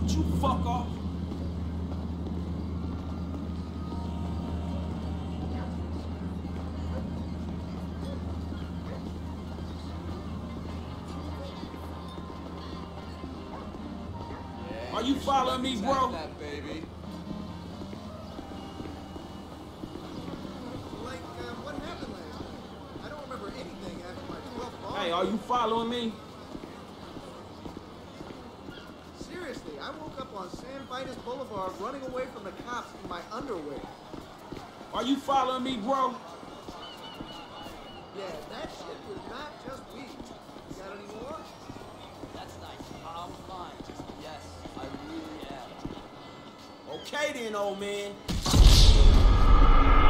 Would you fuck off? Are you following me, bro? That, baby. Like, what happened last night? I don't remember anything after my 12th bar. Hey, are you following me? Seriously, I woke up on San Vitus Boulevard running away from the cops in my underwear. Are you following me, bro? Yeah, that shit was not just weed. You got any more? That's nice. I'm fine. Yes, I really am. Okay then, old man.